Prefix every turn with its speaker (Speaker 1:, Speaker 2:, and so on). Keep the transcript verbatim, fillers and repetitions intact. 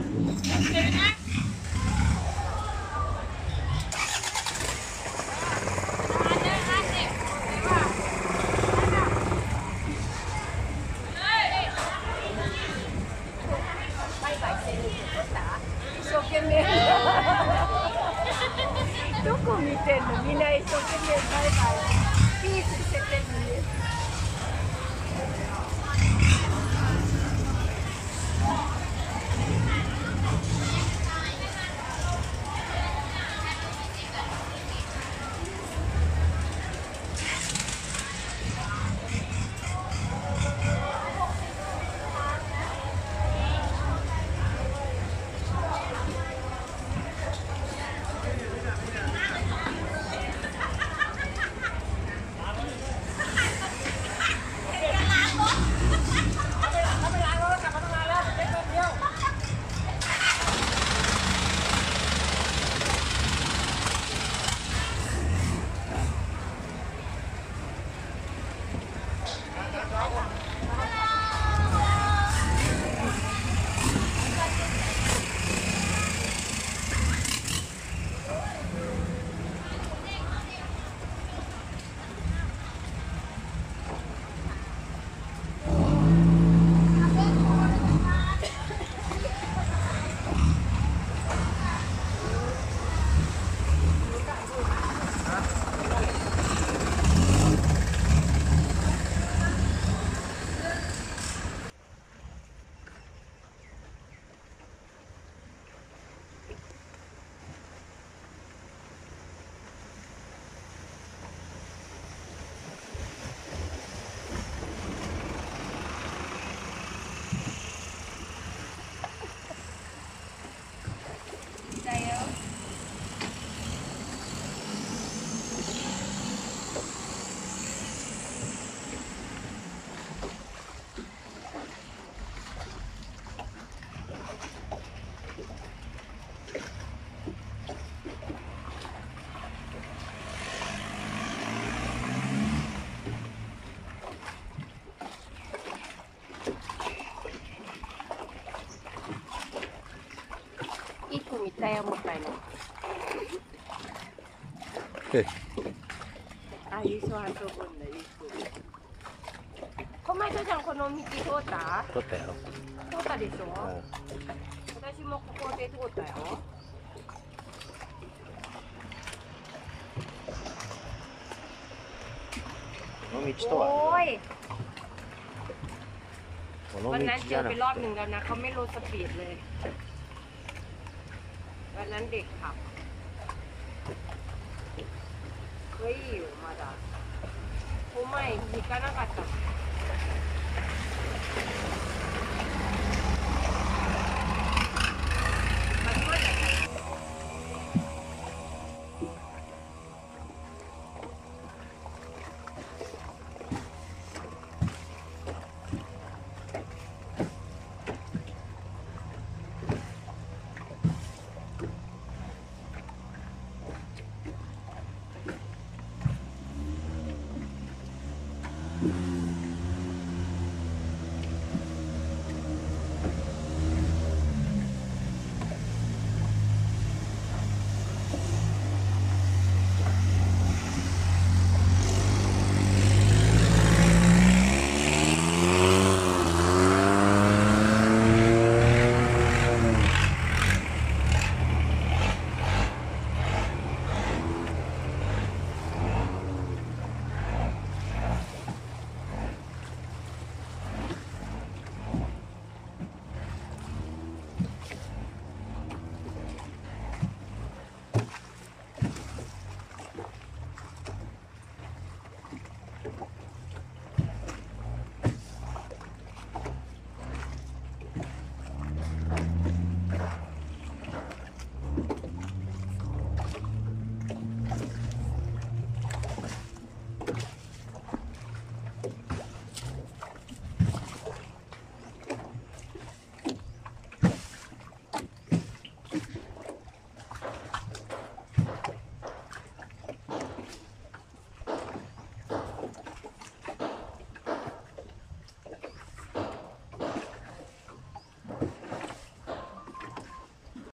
Speaker 1: どこ見てんの？みんな一生懸命バイバイピースしててんのに。一個見たよ、もったいない。
Speaker 2: え
Speaker 1: あ、優勝はそこんだ、優勝。この間ちゃん、この道通った？
Speaker 2: 撮ったよ。
Speaker 1: 通ったでしょ？私もここで通ったよ。
Speaker 2: この道とは。
Speaker 1: โอ้ย
Speaker 2: この
Speaker 1: วัน
Speaker 2: 道
Speaker 1: นั้นเจ
Speaker 2: じゃ
Speaker 1: อ
Speaker 2: な
Speaker 1: ไป
Speaker 2: く
Speaker 1: รอบห
Speaker 2: て
Speaker 1: นึ่งแล้วนะเขาไม่ลดสปีดเลย วันนั้นเด็กขับเฮ้ยมาดาโอ้ไม่มีการนั่งกัดกับ